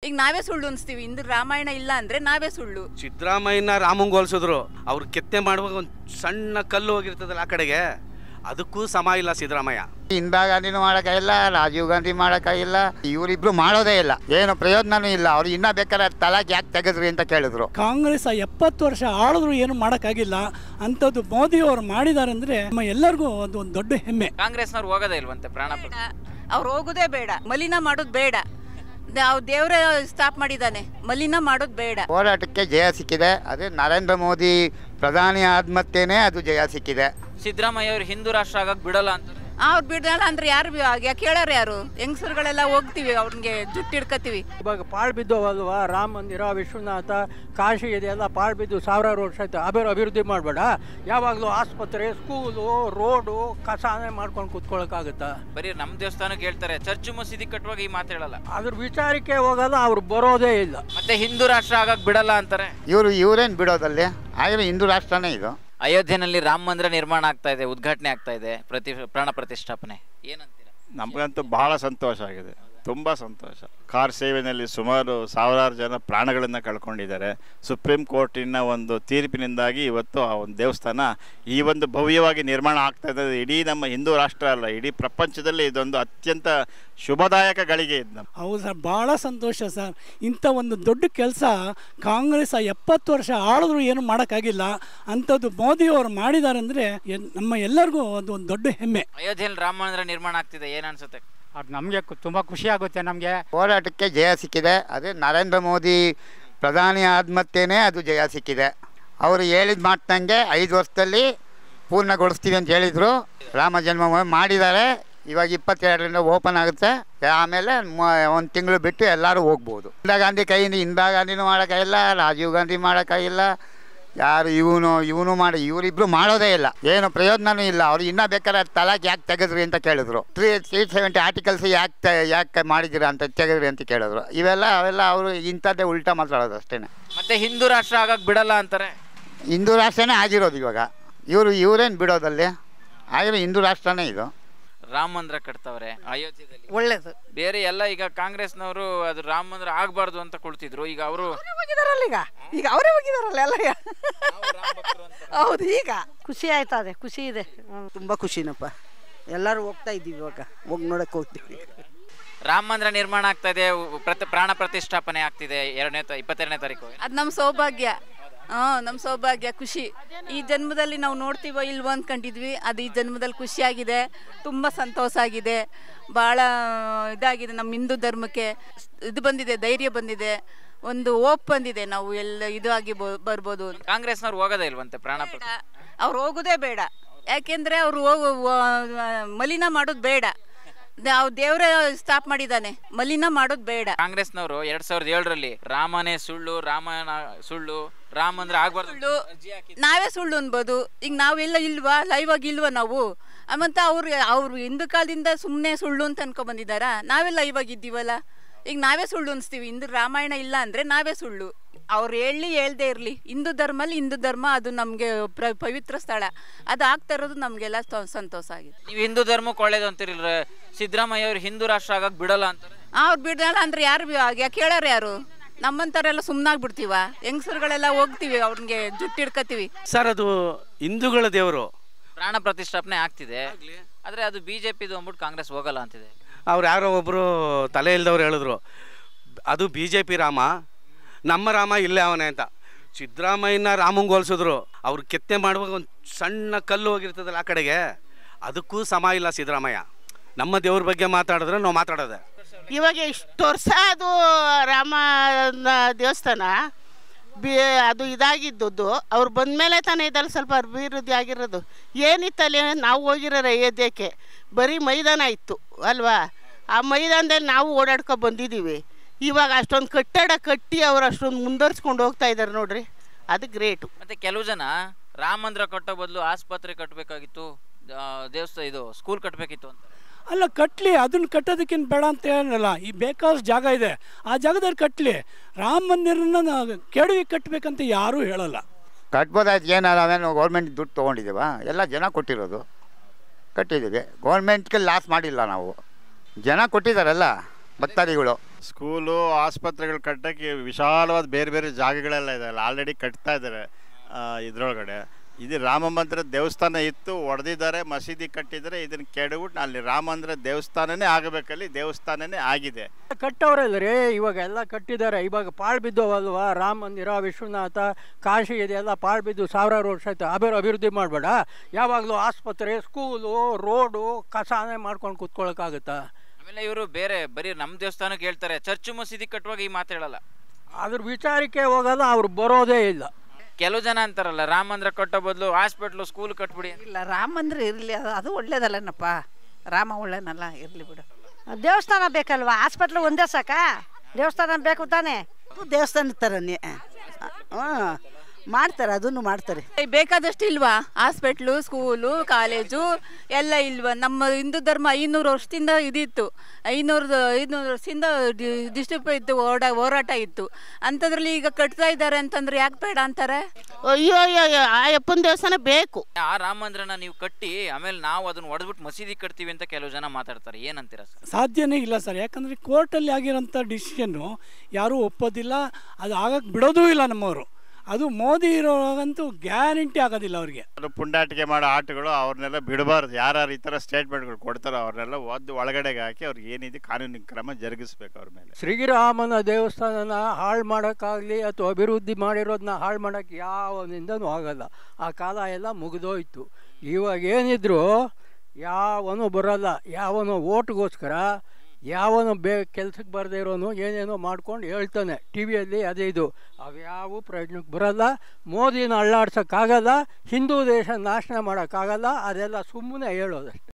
ಈಗ ನಾವೇ ಸುಳ್ಳು ಅನ್ಸ್ತೀವಿ. ಹಿಂದೂ ರಾಮಾಯಣ ಇಲ್ಲ ಅಂದ್ರೆ ನಾವೇ ಸುಳ್ಳು. ಸಿದ್ದರಾಮಯ್ಯನ ರಾಮಂಗ್ ಹೋಲಿಸಿದ್ರು. ಅವ್ರು ಕೆತ್ತೆ ಮಾಡುವಾಗ ಒಂದು ಸಣ್ಣ ಕಲ್ಲು ಹೋಗಿರ್ತದಲ್ಲ ಆ ಕಡೆಗೆ, ಅದಕ್ಕೂ ಸಮ ಇಲ್ಲ ಸಿದ್ದರಾಮಯ್ಯ. ಇಂದಿರಾ ಗಾಂಧಿನೂ ಮಾಡೋಕ್ಕಾಗಿಲ್ಲ, ರಾಜೀವ್ ಗಾಂಧಿ ಮಾಡೋಕ್ಕಾಗಿಲ್ಲ, ಇವರಿಬ್ರು ಮಾಡೋದೇ ಇಲ್ಲ, ಏನು ಪ್ರಯೋಜನನೂ ಇಲ್ಲ. ಅವ್ರು ಇನ್ನೂ ಬೇಕಾದ್ರೆ ತಲಾಕ್ ಯಾಕೆ ತೆಗೆದ್ರಿ ಅಂತ ಕೇಳಿದ್ರು. ಕಾಂಗ್ರೆಸ್ 70 ವರ್ಷ ಆಳಿದ್ರು ಏನು ಮಾಡೋಕ್ಕಾಗಿಲ್ಲ, ಅಂಥದ್ದು ಮೋದಿ ಅವರು ಮಾಡಿದ್ದಾರೆ ಅಂದರೆ ನಮ್ಮ ಎಲ್ಲರಿಗೂ ಅದು ಒಂದು ದೊಡ್ಡ ಹೆಮ್ಮೆ. ಕಾಂಗ್ರೆಸ್ನವ್ರು ಹೋಗೋದೇ ಇಲ್ವಂತೆ ಪ್ರಾಣ. ಅವ್ರು ಹೋಗೋದೇ ಬೇಡ, ಮಲಿನ ಮಾಡೋದು ಬೇಡ. ನಾವು ದೇವರೇ ಸ್ಟಾಪ್ ಮಾಡಿದ್ದಾನೆ, ಮಲಿನ ಮಾಡೋದು ಬೇಡ. ಹೋರಾಟಕ್ಕೆ ಜಯ ಸಿಕ್ಕಿದೆ. ಅದೇ ನರೇಂದ್ರ ಮೋದಿ ಪ್ರಧಾನಿ ಆದ್ಮತ್ತೇನೆ ಅದು ಜಯ ಸಿಕ್ಕಿದೆ. ಸಿದ್ದರಾಮಯ್ಯ ಅವರು ಹಿಂದೂ ರಾಷ್ಟ್ರ ಆಗಕ್ಕೆ ಬಿಡಲ್ಲ ಅಂತ. ಅವ್ರು ಬಿಡಲ್ಲ ಅಂದ್ರೆ ಯಾರು ಕೇಳೋರು ಯಾರು? ಹೆಂಗಸರುಗಳೆಲ್ಲ ಹೋಗ್ತೀವಿ, ಅವ್ರಿಗೆ ಜುಟ್ಟು ಹಿಡ್ಕತೀವಿ. ಇವಾಗ ಪಾಳು ಬಿದ್ದವಲ್ವಾ, ರಾಮ ಮಂದಿರ, ವಿಶ್ವನಾಥ, ಕಾಶಿ ಇದೆಲ್ಲ ಪಾಳು ಬಿದ್ದು ಸಾವಿರಾರು ವರ್ಷ ಆಯ್ತು. ಅಭಿವೃದ್ಧಿ ಮಾಡಬೇಡ. ಯಾವಾಗಲೂ ಆಸ್ಪತ್ರೆ, ಸ್ಕೂಲು, ರೋಡು, ಕಸಾನೆ ಮಾಡ್ಕೊಂಡು ಕೂತ್ಕೊಳ್ಳೋಕ್ಕಾಗುತ್ತಾ? ಬರೀ ನಮ್ಮ ದೇವಸ್ಥಾನಕ್ಕೆ ಹೇಳ್ತಾರೆ, ಚರ್ಚ್ ಮಸೀದಿ ಕಟ್ಟುವಾಗ ಈ ಮಾತು ಹೇಳಲ್ಲ. ಅದ್ರ ವಿಚಾರಕ್ಕೆ ಹೋಗಲ್ಲ, ಅವ್ರು ಬರೋದೇ ಇಲ್ಲ. ಮತ್ತೆ ಹಿಂದೂ ರಾಷ್ಟ್ರ ಆಗಕ್ಕೆ ಬಿಡಲ್ಲ ಅಂತಾರೆ. ಇವರೇನು ಬಿಡೋದಲ್ಲಿ? ಆಗಿರೋ ಹಿಂದೂ ರಾಷ್ಟ್ರನೇ ಇದು. ಅಯೋಧ್ಯೆನಲ್ಲಿ ರಾಮ ಮಂದಿರ ನಿರ್ಮಾಣ ಆಗ್ತಾ ಇದೆ, ಉದ್ಘಾಟನೆ ಆಗ್ತಾ ಇದೆ, ಪ್ರಾಣ ಪ್ರತಿಷ್ಠಾಪನೆ, ಏನಂತೀರಾ? ನಮಗಂತೂ ಬಹಳ ಸಂತೋಷ ಆಗಿದೆ, ತುಂಬ ಸಂತೋಷ. ಕಾರ್ ಸೇವೆಯಲ್ಲಿ ಸುಮಾರು ಸಾವಿರಾರು ಜನ ಪ್ರಾಣಗಳನ್ನು ಕಳ್ಕೊಂಡಿದ್ದಾರೆ. ಸುಪ್ರೀಂ ಕೋರ್ಟಿನ ಒಂದು ತೀರ್ಪಿನಿಂದಾಗಿ ಇವತ್ತು ಆ ಒಂದು ದೇವಸ್ಥಾನ ಈ ಒಂದು ಭವ್ಯವಾಗಿ ನಿರ್ಮಾಣ ಆಗ್ತಾ ಇದೆ. ಇಡೀ ನಮ್ಮ ಹಿಂದೂ ರಾಷ್ಟ್ರ ಅಲ್ಲ, ಇಡೀ ಪ್ರಪಂಚದಲ್ಲಿ ಇದೊಂದು ಅತ್ಯಂತ ಶುಭದಾಯಕ ಗಳಿಗೆ ಇದು. ಹೌದು ಸರ್, ಭಾಳ ಸಂತೋಷ ಸರ್. ಇಂಥ ಒಂದು ದೊಡ್ಡ ಕೆಲಸ ಕಾಂಗ್ರೆಸ್ 70 ವರ್ಷ ಆಳಿದ್ರು ಏನು ಮಾಡೋಕ್ಕಾಗಿಲ್ಲ, ಅಂಥದ್ದು ಮೋದಿ ಅವರು ಮಾಡಿದ್ದಾರೆ ಅಂದರೆ ನಮ್ಮ ಎಲ್ಲರಿಗೂ ಅದು ಒಂದು ದೊಡ್ಡ ಹೆಮ್ಮೆ. ಅಯೋಧ್ಯೆಯಲ್ಲಿ ರಾಮ ಮಂದಿರ ನಿರ್ಮಾಣ ಆಗ್ತಿದೆ, ಏನು ಅನ್ಸುತ್ತೆ? ಅದು ನಮಗೆ ತುಂಬ ಖುಷಿ ಆಗುತ್ತೆ. ನಮಗೆ ಹೋರಾಟಕ್ಕೆ ಜಯ ಸಿಕ್ಕಿದೆ. ಅದೇ ನರೇಂದ್ರ ಮೋದಿ ಪ್ರಧಾನಿ ಆದ್ಮತ್ತೇನೆ ಅದು ಜಯ ಸಿಕ್ಕಿದೆ. ಅವರು ಹೇಳಿದ ಮಾತಂಗೆ 5 ವರ್ಷದಲ್ಲಿ ಪೂರ್ಣಗೊಳಿಸ್ತೀವಿ ಅಂತ ಹೇಳಿದರು. ರಾಮ ಜನ್ಮಭೂಮಿ ಮಾಡಿದ್ದಾರೆ. ಇವಾಗ 22ರಿಂದ ಓಪನ್ ಆಗುತ್ತೆ. ಆಮೇಲೆ 1 ತಿಂಗಳು ಬಿಟ್ಟು ಎಲ್ಲರೂ ಹೋಗ್ಬೋದು. ಇಂದಿರಾ ಗಾಂಧಿ ಕೈಯಿಂದ ಇಂದಿರಾ ಗಾಂಧಿನೂ ಮಾಡೋಕ್ಕಾಗಿಲ್ಲ, ರಾಜೀವ್ ಗಾಂಧಿ ಮಾಡೋಕ್ಕಾಗಿಲ್ಲ, ಯಾರು ಇವನು ಮಾಡಿ ಇವರಿಬ್ರು ಮಾಡೋದೇ ಇಲ್ಲ, ಏನು ಪ್ರಯೋಜನನೂ ಇಲ್ಲ. ಅವ್ರು ಇನ್ನೂ ಬೇಕಾದ್ರೆ ತಲಾಕ್ ಯಾಕೆ ತೆಗೆದ್ರಿ ಅಂತ ಕೇಳಿದ್ರು. 370 ಆರ್ಟಿಕಲ್ಸ್ ಯಾಕೆ ಮಾಡಿದಿರ ಅಂತ ತೆಗೆದ್ರಿ ಅಂತ ಕೇಳಿದ್ರು. ಅವೆಲ್ಲ ಅವರು ಇಂಥದ್ದೇ ಉಲ್ಟಾ ಮಾತಾಡೋದು ಅಷ್ಟೇ. ಮತ್ತೆ ಹಿಂದೂ ರಾಷ್ಟ್ರ ಆಗಕ್ಕೆ ಬಿಡಲ್ಲ ಅಂತಾರೆ. ಹಿಂದೂ ರಾಷ್ಟ್ರನೇ ಆಗಿರೋದು ಇವಾಗ. ಇವರೇನು ಬಿಡೋದಲ್ಲಿ? ಆಗಿರೋ ಹಿಂದೂ ರಾಷ್ಟ್ರನೇ ಇದು. ರಾಮ ಮಂದಿರ ಕಟ್ತವ್ರೆ ಅಯೋಧ್ಯೆಯಲ್ಲಿ, ಒಳ್ಳೇದು. ಬೇರೆ ಎಲ್ಲ ಈಗ ಕಾಂಗ್ರೆಸ್ನವರು ಅದು ರಾಮ ಮಂದಿರ ಆಗ್ಬಾರ್ದು ಅಂತ ಕೊಡ್ತಿದ್ರು. ಈಗ ಅವರು ಹೋಗಿದಾರಲ್ಲ, ಈಗ ಅವರೇ ಹೋಗಿದಾರಲ್ಲ ಎಲ್ಲ. ಹೌದು, ಈಗ ಖುಷಿ ಆಯ್ತದೆ, ಖುಷಿ ಇದೆ, ತುಂಬ ಖುಷಿನಪ್ಪ. ಎಲ್ಲರೂ ಹೋಗ್ತಾ ಇದ್ದೀವಿ, ಇವಾಗ ಹೋಗಿ ನೋಡಕ್ಕೆ ಹೋಗ್ತೀವಿ. ರಾಮ ಮಂದಿರ ನಿರ್ಮಾಣ ಆಗ್ತಾ ಇದೆ, ಪ್ರಾಣ ಪ್ರತಿಷ್ಠಾಪನೆ ಆಗ್ತಿದೆ 22ನೇ ತಾರೀಕು. ಅದು ನಮ್ಮ ಸೌಭಾಗ್ಯ. ನಮ್ಮ ಸೌಭಾಗ್ಯ, ಖುಷಿ. ಈ ಜನ್ಮದಲ್ಲಿ ನಾವು ನೋಡ್ತೀವೋ ಇಲ್ವೋ ಅಂದ್ಕೊಂಡಿದ್ವಿ, ಅದು ಈ ಜನ್ಮದಲ್ಲಿ ಖುಷಿಯಾಗಿದೆ, ತುಂಬ ಸಂತೋಷ ಆಗಿದೆ, ಭಾಳ ಇದಾಗಿದೆ. ನಮ್ಮ ಹಿಂದೂ ಧರ್ಮಕ್ಕೆ ಇದು ಬಂದಿದೆ, ಧೈರ್ಯ ಬಂದಿದೆ, ಒಂದು ಹೋಪ್ ಬಂದಿದೆ. ನಾವು ಎಲ್ಲ ಇದು ಆಗಿ ಬರ್ಬೋದು. ಕಾಂಗ್ರೆಸ್ನವ್ರು ಹೋಗೋದೇ ಇಲ್ವಂತೆ ಪ್ರಾಣ. ಅವ್ರು ಹೋಗೋದೇ ಬೇಡ, ಯಾಕೆಂದರೆ ಅವರು ಮಲಿನ ಮಾಡೋದು ಬೇಡ. ನಾವು ದೇವರೇ ಸ್ಟಾಪ್ ಮಾಡಿದ್ದಾನೆ, ಮಲಿನ ಮಾಡೋದು ಬೇಡ. ಕಾಂಗ್ರೆಸ್ನವರು 2007ರಲ್ಲಿ ರಾಮನೇ ಸುಳ್ಳು, ರಾಮಾಯಣ ಸುಳ್ಳು, ರಾಮ ಅಂದ್ರೆ ಆಗ್ಬಾರ್ದು, ನಾವೇ ಸುಳ್ಳು ಅನ್ಬೋದು. ಈಗ ನಾವೆಲ್ಲ ಇಲ್ವಾ, ಲೈವ್ ಆಗಿ ಇಲ್ವಾ ನಾವು? ಮತ್ತು ಅವ್ರು ಹಿಂದೂ ಕಾಲದಿಂದ ಸುಮ್ಮನೆ ಸುಳ್ಳು ಅಂತ ಅನ್ಕೊಂಡ್ಬಂದಿದ್ದಾರ. ನಾವೆಲ್ಲ ಲೈವ್ ಆಗಿದ್ದೀವಲ್ಲ, ಈಗ ನಾವೇ ಸುಳ್ಳು ಅನ್ಸ್ತೀವಿ. ಹಿಂದೂ ರಾಮಾಯಣ ಇಲ್ಲ ಅಂದರೆ ನಾವೇ ಸುಳ್ಳು. ಅವ್ರು ಹೇಳ್ದೇ ಇರಲಿ, ಹಿಂದೂ ಧರ್ಮ ಅದು ನಮಗೆ ಪವಿತ್ರ ಸ್ಥಳ. ಅದು ಆಗ್ತಾ ಇರೋದು ನಮಗೆಲ್ಲ ಸಂತೋಷ ಆಗಿದೆ. ನೀವು ಹಿಂದೂ ಧರ್ಮಕ್ಕೆ ಒಳ್ಳೇದು ಅಂತಿರಲ್ರ, ಸಿದ್ದರಾಮಯ್ಯ ಅವರು ಹಿಂದೂ ರಾಷ್ಟ್ರ ಆಗಕ್ಕೆ ಬಿಡಲ್ಲ ಅಂತಾರೆ. ಅವ್ರು ಬಿಡಲ್ಲ ಅಂದ್ರೆ ಯಾರು ಕೇಳೋರು ಯಾರು? ನಮ್ಮಂಥವ್ರೆಲ್ಲ ಸುಮ್ಮನಾಗ್ಬಿಡ್ತೀವ, ಹೆಂಗಸರುಗಳೆಲ್ಲ ಹೋಗ್ತೀವಿ, ಅವ್ರಿಗೆ ಜುಟ್ಟು ಹಿಡ್ಕತೀವಿ. ಸರ್, ಅದು ಹಿಂದೂಗಳ ದೇವರು. ಪ್ರಾಣ ಪ್ರತಿಷ್ಠಾಪನೆ ಆಗ್ತಿದೆ, ಆದರೆ ಅದು BJPದು ಅಂದ್ಬಿಟ್ಟು ಕಾಂಗ್ರೆಸ್ ಹೋಗಲ್ಲ ಅಂತಿದೆ. ಅವ್ರು ಯಾರೋ ಒಬ್ಬರು ತಲೆ ಇಲ್ದವ್ರು ಹೇಳಿದ್ರು, ಅದು BJP ರಾಮ, ನಮ್ಮ ರಾಮ ಇಲ್ಲೇ ಅವನೇ ಅಂತ. ಸಿದ್ದರಾಮಯ್ಯನ ರಾಮಂಗ್ ಹೋಲಿಸಿದ್ರು. ಅವ್ರು ಕೆತ್ತೆ ಮಾಡುವಾಗ ಒಂದು ಸಣ್ಣ ಕಲ್ಲು ಹೋಗಿರ್ತದಲ್ಲ ಆ ಕಡೆಗೆ, ಅದಕ್ಕೂ ಸಮ ಇಲ್ಲ ಸಿದ್ದರಾಮಯ್ಯ. ನಮ್ಮ ದೇವ್ರ ಬಗ್ಗೆ ಮಾತಾಡಿದ್ರೆ ನಾವು ಮಾತಾಡೋದೆ. ಇವಾಗ ಇಷ್ಟು ವರ್ಷ ಅದು ರಾಮ ದೇವಸ್ಥಾನ ಅದು ಇದಾಗಿದ್ದದ್ದು, ಅವ್ರು ಬಂದಮೇಲೆ ತಾನೇ ಇದರಲ್ಲಿ ಸ್ವಲ್ಪ ಅಭಿವೃದ್ಧಿ ಆಗಿರೋದು. ಏನಿತ್ತಲ್ಲಿ ನಾವು ಹೋಗಿರೋ ಅಯೋಧ್ಯೆಗೆ ಬರೀ ಮೈದಾನ ಇತ್ತು ಅಲ್ವಾ? ಆ ಮೈದಾನದಲ್ಲಿ ನಾವು ಓಡಾಡ್ಕೊ ಬಂದಿದ್ದೀವಿ. ಇವಾಗ ಅಷ್ಟೊಂದು ಕಟ್ಟಡ ಕಟ್ಟಿ ಅವ್ರು ಅಷ್ಟೊಂದು ಮುಂದುವರ್ಸ್ಕೊಂಡು ಹೋಗ್ತಾ ಇದ್ದಾರೆ ನೋಡ್ರಿ, ಅದು ಗ್ರೇಟು. ಮತ್ತು ಕೆಲವು ಜನ ರಾಮ ಮಂದಿರ ಕಟ್ಟೋ ಬದಲು ಆಸ್ಪತ್ರೆ ಕಟ್ಟಬೇಕಾಗಿತ್ತು, ದೇವಸ್ಥಾನ ಇದು ಸ್ಕೂಲ್ ಕಟ್ಟಬೇಕಿತ್ತು ಅಂತ. ಅಲ್ಲ, ಕಟ್ಟಲಿ, ಅದನ್ನು ಕಟ್ಟೋದಕ್ಕೇನು ಬೇಡ ಅಂತ ಹೇಳಲ್ಲ. ಈ ಬೇಕಾದಷ್ಟು ಜಾಗ ಇದೆ, ಆ ಜಾಗದಲ್ಲಿ ಕಟ್ಟಲಿ. ರಾಮ ಮಂದಿರನ ಕೆಡವಿ ಕಟ್ಟಬೇಕಂತ ಯಾರೂ ಹೇಳಲ್ಲ. ಕಟ್ಬೋದಾಯ್ತು, ಏನಾದ್ರು ಗೌರ್ಮೆಂಟ್ ದುಡ್ಡು ತೊಗೊಂಡಿದ್ದೀವ? ಎಲ್ಲ ಜನ ಕೊಟ್ಟಿರೋದು, ಕಟ್ಟಿದ್ದೀವಿ. ಗೌರ್ಮೆಂಟ್ಗೆ ಲಾಸ್ ಮಾಡಿಲ್ಲ ನಾವು, ಜನ ಕೊಟ್ಟಿದ್ದಾರಲ್ಲ ಭಕ್ತಾದಿಗಳು. ಸ್ಕೂಲು ಆಸ್ಪತ್ರೆಗಳು ಕಟ್ಟಕ್ಕೆ ವಿಶಾಲವಾದ ಬೇರೆ ಬೇರೆ ಜಾಗಗಳೆಲ್ಲ ಇದೆ, ಆಲ್ರೆಡಿ ಕಟ್ತಾ ಇದ್ದಾರೆ. ಇದರೊಳಗಡೆ ಇದು ರಾಮ ಮಂದಿರ ದೇವಸ್ಥಾನ ಇತ್ತು, ಹೊಡೆದಿದ್ದಾರೆ, ಮಸೀದಿ ಕಟ್ಟಿದ್ದಾರೆ. ಇದನ್ನು ಕೆಡಬಿಟ್ಟು ಅಲ್ಲಿ ರಾಮ ಮಂದಿರ ದೇವಸ್ಥಾನನೇ ಆಗಬೇಕಲ್ಲಿ ದೇವಸ್ಥಾನನೇ ಆಗಿದೆ. ಕಟ್ಟವ್ರಲ್ಲ ರೀ, ಇವಾಗ ಎಲ್ಲ ಕಟ್ಟಿದ್ದಾರೆ. ಇವಾಗ ಪಾಳು ಬಿದ್ದವಲ್ವಾ, ರಾಮ ಮಂದಿರ, ವಿಶ್ವನಾಥ, ಕಾಶಿ ಇದೆಲ್ಲ ಪಾಳು ಬಿದ್ದು ಸಾವಿರಾರು ವರ್ಷ ಆಯ್ತು. ಅಭಿವೃದ್ಧಿ ಮಾಡಬೇಡ. ಯಾವಾಗಲೂ ಆಸ್ಪತ್ರೆ, ಸ್ಕೂಲು, ರೋಡು, ಕಸಾನೆ ಮಾಡ್ಕೊಂಡು ಕೂತ್ಕೊಳ್ಳೋಕ್ಕಾಗುತ್ತಾ? ಆಮೇಲೆ ಇವರು ಬೇರೆ ಬರೀ ನಮ್ಮ ದೇವಸ್ಥಾನಕ್ಕೆ ಹೇಳ್ತಾರೆ, ಚರ್ಚು ಮಸೀದಿ ಕಟ್ಟುವಾಗ ಈ ಮಾತು ಹೇಳಲ್ಲ. ಅದ್ರ ವಿಚಾರಕ್ಕೆ ಹೋಗಲ್ಲ, ಅವ್ರು ಬರೋದೇ ಇಲ್ಲ. ಕೆಲವು ಜನ ಅಂತಾರಲ್ಲ, ರಾಮ ಮಂದಿರ ಕಟ್ಟೋ ಬದಲು ಹಾಸ್ಪಿಟ್ಲು, ಸ್ಕೂಲ್ ಕಟ್ಬಿಡಿ. ಇಲ್ಲ, ರಾಮ ಮಂದಿರ ಇರಲಿ, ಅದು ಒಳ್ಳೇದಲ್ಲನಪ್ಪ. ರಾಮ ಒಳ್ಳೇನಲ್ಲ, ಇರಲಿ ಬಿಡು. ದೇವಸ್ಥಾನ ಬೇಕಲ್ವಾ? ಹಾಸ್ಪಿಟ್ಲ್ ಒಂದೇ ಸಾಕ? ದೇವಸ್ಥಾನ ಬೇಕು ತಾನೇ? ದೇವಸ್ಥಾನ ಥರನೇ ಮಾಡ್ತಾರೆ, ಅದನ್ನು ಮಾಡ್ತಾರೆ. ಬೇಕಾದಷ್ಟು ಇಲ್ವಾ? ಹಾಸ್ಪಿಟ್ಲು, ಸ್ಕೂಲು, ಕಾಲೇಜು ಎಲ್ಲ ಇಲ್ವಾ? ನಮ್ಮ ಹಿಂದೂ ಧರ್ಮ 500 ವರ್ಷದಿಂದ ಇದಿತ್ತು. 500 ವರ್ಷದಿಂದ ಡಿಸ್ಟ್ರಿಕ್ಟ್ ಇತ್ತು, ಹೋರಾಟ ಇತ್ತು. ಅಂಥದ್ರಲ್ಲಿ ಈಗ ಕಟ್ತಾ ಇದ್ದಾರೆ ಅಂತಂದ್ರೆ ಯಾಕೆ ಬೇಡ ಅಂತಾರೆ? ಅಯ್ಯೋ ಅಯ್ಯೋ, ಆ ಅಪ್ಪನ ದೇವಸ್ಥಾನ ಬೇಕು. ಆ ರಾಮ ಮಂದಿರನ ನೀವು ಕಟ್ಟಿ ಆಮೇಲೆ ನಾವು ಅದನ್ನ ಹೊಡೆದ್ಬಿಟ್ಟು ಮಸೀದಿ ಕಟ್ತೀವಿ ಅಂತ ಕೆಲವು ಜನ ಮಾತಾಡ್ತಾರೆ. ಏನಂತೀರ ಸರ್? ಸಾಧ್ಯನೇ ಇಲ್ಲ ಸರ್. ಯಾಕಂದರೆ ಕೋರ್ಟಲ್ಲಿ ಆಗಿರೋಂಥ ಡಿಸಿಷನ್ನು ಯಾರೂ ಒಪ್ಪೋದಿಲ್ಲ, ಅದು ಆಗಕ್ಕೆ ಬಿಡೋದೂ ಇಲ್ಲ ನಮ್ಮವರು. ಅದು ಮೋದಿ ಇರೋಗಂತೂ ಗ್ಯಾರಂಟಿ ಆಗೋದಿಲ್ಲ ಅವ್ರಿಗೆ. ಅದು ಪುಂಡಾಟಿಕೆ ಮಾಡೋ ಆಟಗಳು ಅವ್ರನ್ನೆಲ್ಲ ಬಿಡಬಾರ್ದು. ಯಾರು ಈ ಥರ ಸ್ಟೇಟ್ಮೆಂಟ್ಗಳು ಕೊಡ್ತಾರೋ ಅವ್ರನ್ನೆಲ್ಲ ಒಳಗಡೆಗೆ ಹಾಕಿ ಅವ್ರಿಗೆ ಏನಿದೆ ಕಾನೂನಿನ ಕ್ರಮ ಜರುಗಿಸ್ಬೇಕು ಅವ್ರ ಮೇಲೆ. ಶ್ರೀರಾಮನ ದೇವಸ್ಥಾನನ ಹಾಳು ಮಾಡೋಕ್ಕಾಗಲಿ ಅಥವಾ ಅಭಿವೃದ್ಧಿ ಮಾಡಿರೋದನ್ನ ಹಾಳು ಮಾಡೋಕ್ಕೆ ಯಾವನಿಂದನೂ ಆಗಲ್ಲ. ಆ ಕಾಲ ಎಲ್ಲ ಮುಗಿದೋಯ್ತು. ಇವಾಗ ಏನಿದ್ರು ಯಾವನೂ ಬರೋಲ್ಲ. ಯಾವನೋ ಓಟ್ಗೋಸ್ಕರ ಯಾವನೋ ಕೆಲ್ಸಕ್ಕೆ ಬರದೇ ಇರೋನು ಏನೇನೋ ಮಾಡ್ಕೊಂಡು ಹೇಳ್ತಾನೆ ಟಿ ವಿಯಲ್ಲಿ, ಅದೇ ಇದು. ಅವ್ಯಾವ ಪ್ರಯೋಜನಕ್ಕೆ ಬರಲ್ಲ. ಮೋದಿನ ಅಳ್ಳಾಡ್ಸೋಕ್ಕಾಗಲ್ಲ, ಹಿಂದೂ ದೇಶ ನಾಶನ ಮಾಡೋಕ್ಕಾಗಲ್ಲ. ಅದೆಲ್ಲ ಸುಮ್ಮನೆ ಹೇಳೋದಷ್ಟೆ.